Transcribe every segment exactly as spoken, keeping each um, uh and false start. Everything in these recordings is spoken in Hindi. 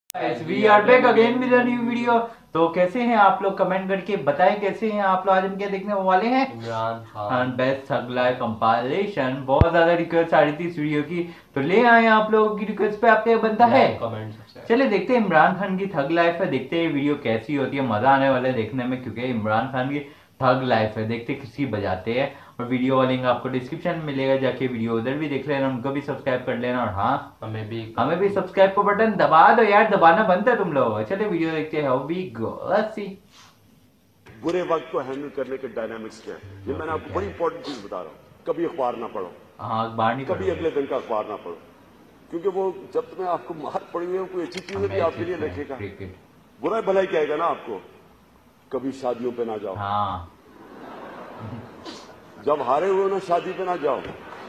We are back again with a new video. तो कैसे हैं आप लोग, कमेंट करके बताएं कैसे हैं आप लोग। आज हम क्या देखने वाले हैं, Imran Khan best thug life compilation. बहुत ज्यादा रिक्वेस्ट आ रही थी इस वीडियो की, तो ले आए आप लोगों की रिक्वेस्ट पे। आपका बनता है चले देखते हैं इमरान खान की थग लाइफ है, देखते हैं वीडियो कैसी होती है। मजा आने वाला है देखने में, क्योंकि इमरान खान की थग लाइफ है। देखते किसकी बजाते हैं, और वीडियो का लिंक आपको डिस्क्रिप्शन में मिलेगा, जाके वीडियो उधर भी देख लेना, उनको भी सब्सक्राइब कर लेना। और हाँ, हमें भी हमें भी सब्सक्राइब का बटन दबा दो यार, दबाना बनता है तुम लोग। चलिए वीडियो देखते हैं। We go let's see. बुरे वक्त को हैंडल करने के डायनामिक्स क्या है, ये मैंने आपको बड़ी इंपॉर्टेंट चीज बता रहा हूँ। कभी अखबार ना पढ़ो, हाँ अखबार नहीं कभी अगले दिन का अखबार ना पढ़ो, क्योंकि वो जब तुम्हें आपको मार पड़ी हुई है कोई अच्छी चीज भी आपके लिए लिखेगा, बुरा भलाई कहेगा ना आपको। कभी शादियों पे ना जाओ, हाँ जब हारे हुए ना शादी पे ना जाओ।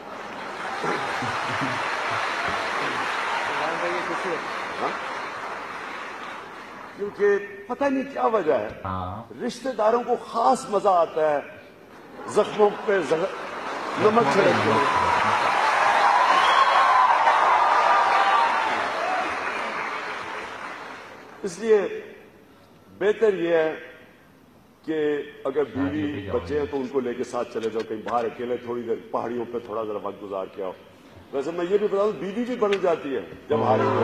हाँ? क्योंकि पता नहीं क्या वजह है, हाँ। रिश्तेदारों को खास मजा आता है जख्मों पे जख... नमक छिड़कते हैं। इसलिए बेहतर यह है कि अगर बीवी बच्चे हैं तो उनको लेके साथ चले जाओ कहीं बाहर, अकेले थोड़ी देर पहाड़ियों पे थोड़ा जरा वक्त गुजार के आओ। वैसे मैं ये भी बता दूं, बीवी भी बदल जाती है जब हारे हुए।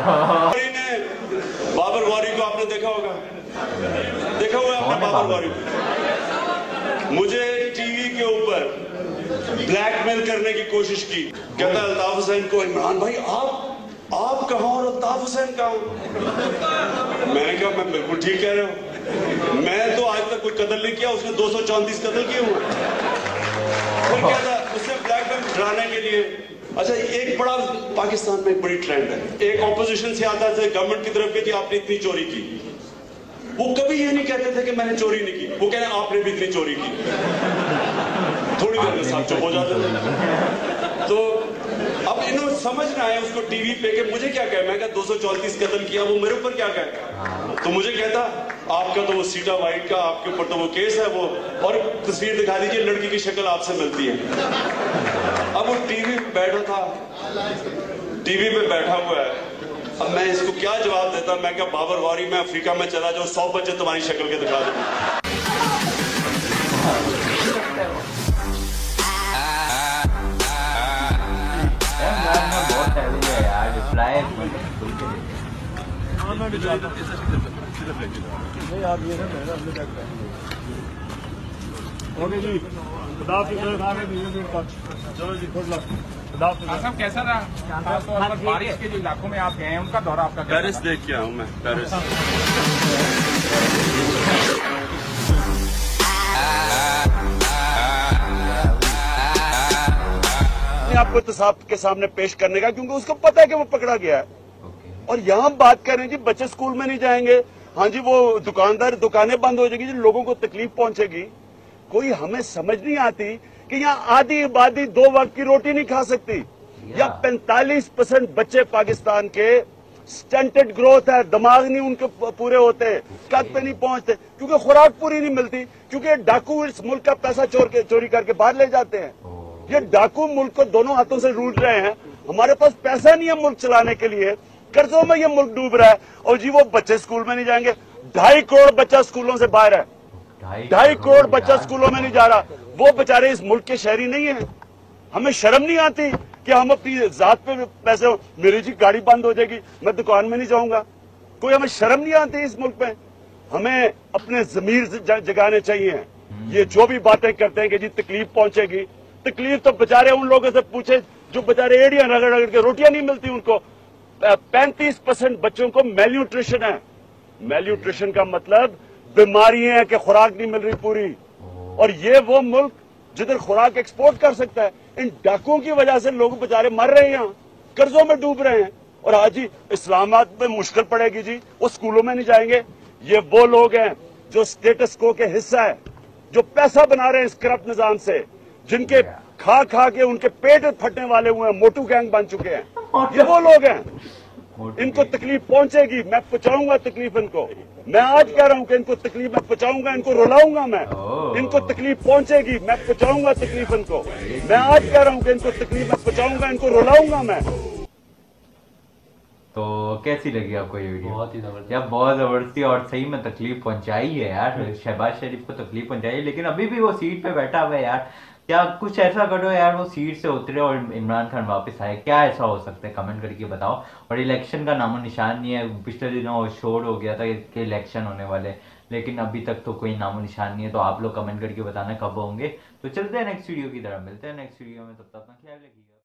बाबर वारी को आपने देखा होगा, देखा हुआ है आपने बाबर वारी को। मुझे टीवी के ऊपर ब्लैकमेल करने की कोशिश की, कहता अल्ताफ हुसैन को, इमरान भाई आप आप कहाँ और अल्ताफ हुसैन कहाँ हो। मैंने कहा मैं बिल्कुल ठीक कह रहे हो, मैं तो आज तक कोई कत्ल नहीं किया, उसने दो सौ चौंतीस कत्ल किए हुए। फिर क्या था, उससे ब्लैकमेल डराने के लिए। अच्छा, एक बड़ा पाकिस्तान में एक बड़ी ट्रेंड है, एक ऑपोजिशन से आता है गवर्नमेंट की तरफ कि आपने इतनी चोरी की। वो कभी ये नहीं कहते थे कि मैंने चोरी नहीं की, वो कहते आपने भी इतनी चोरी की। थोड़ी देर में साहब चुप हो जाते थे। तो अब इन्होंने समझना है उसको टीवी पे कि मुझे क्या कहे। मैं क्या दो सौ चौंतीस कत्ल किया, वो मेरे ऊपर क्या कहे। तो मुझे कहता आपका तो वो सीटा वाइट का, आपके ऊपर तो वो केस है वो, और तस्वीर दिखा दीजिए लड़की की शक्ल आपसे मिलती है। अब वो टीवी पे बैठा था, टीवी पे बैठा हुआ है। अब मैं इसको क्या जवाब देता, मैं क्या बाबर वारी में अफ्रीका में चला जाऊं, सौ बच्चे तुम्हारी शक्ल के दिखा दूं। ओके जी, चलो जी, सब कैसा रहा, खासतौर पर बारिश के जो इलाकों में आप गए हैं उनका दौरा आपका? पेरिस देख के आऊं मैं, पेरिस। आपको तो साहब के सामने पेश करने का, क्योंकि उसको पता है कि वो पकड़ा गया है। और यहाँ बात कर रहे हैं जी बच्चे स्कूल में नहीं जाएंगे, हाँ जी वो दुकानदार दुकानें बंद हो जाएगी जी, लोगों को तकलीफ पहुंचेगी। कोई हमें समझ नहीं आती कि यहाँ आधी आबादी दो वक्त की रोटी नहीं खा सकती, या पैंतालीस परसेंट बच्चे पाकिस्तान के स्टंटेड ग्रोथ है, दिमाग नहीं उनके पूरे होते, कद पे नहीं पहुंचते, क्योंकि खुराक पूरी नहीं मिलती, क्योंकि डाकू इस मुल्क का पैसा चोर के चोरी करके बाहर ले जाते हैं। ये डाकू मुल्क को दोनों हाथों से लूट रहे हैं। हमारे पास पैसा नहीं है मुल्क चलाने के लिए, कर्जों में ये मुल्क डूब रहा है। और जी वो बच्चे स्कूल में नहीं जाएंगे, ढाई करोड़ बच्चा स्कूलों से बाहर है, ढाई करोड़ बच्चा स्कूलों में नहीं जा रहा। वो बेचारे इस मुल्क के शहरी नहीं है। हमें शर्म नहीं आती कि हम अपनी जात पे पैसे, मेरी जी गाड़ी बंद हो जाएगी मैं दुकान में नहीं जाऊंगा। कोई हमें शर्म नहीं आती इस मुल्क में। हमें अपने जमीर जगाने चाहिए। ये जो भी बातें करते हैं कि जी तकलीफ पहुंचेगी, तकलीफ तो बेचारे उन लोगों से पूछे जो बेचारे एड़ियां रगड़ रगड़ के रोटियां नहीं मिलती उनको। पैंतीस परसेंट बच्चों को मेल्यूट्रिशन है। मेल्यूट्रिशन का मतलब बीमारियां हैं कि खुराक नहीं मिल रही पूरी। और ये वो मुल्क जिधर खुराक एक्सपोर्ट कर सकता है, इन डाकुओं की वजह से लोग बेचारे मर रहे हैं, कर्जों में डूब रहे हैं। और आज ही इस्लामाबाद में मुश्किल पड़ेगी जी, वो स्कूलों में नहीं जाएंगे। ये वो लोग हैं जो स्टेटस को के हिस्सा है, जो पैसा बना रहे हैं इस करप्ट निजाम से, जिनके खा खा के उनके पेट फटने वाले हुए हैं, मोटू गैंग बन चुके हैं। ये वो लोग हैं, इनको तकलीफ पहुंचेगी, मैं पहुंचाऊंगा तकलीफ इनको। मैं आज कह रहा हूं कि इनको तकलीफ मैं पहुंचाऊंगा, इनको रुलाऊंगा मैं। इनको तकलीफ पहुंचेगी, मैं पहुंचाऊंगा तकलीफ इनको। मैं आज कह रहा हूं कि इनको तकलीफ मैं पहुंचाऊंगा, इनको रुलाऊंगा मैं। तो कैसी लगी आपको ये वीडियो? बहुत ही जबरदस्त यार बहुत जबरदस्ती, और सही में तकलीफ पहुंचाई है यार, शहबाज शरीफ को तकलीफ पहुंचाई है, लेकिन अभी भी वो सीट पे बैठा हुआ है यार। क्या कुछ ऐसा करो यार, वो सीट से उतरे और इमरान खान वापस आए, क्या ऐसा हो सकता है? कमेंट करके बताओ। और इलेक्शन का नामो निशान नहीं है, पिछले दिनों शोर हो गया था कि इलेक्शन होने वाले, लेकिन अभी तक तो कोई नामो निशान नहीं है। तो आप लोग कमेंट करके बताना कब होंगे। तो चलते हैं नेक्स्ट वीडियो की तरफ, मिलते हैं नेक्स्ट वीडियो में, तब तक अपना ख्याल रखिएगा।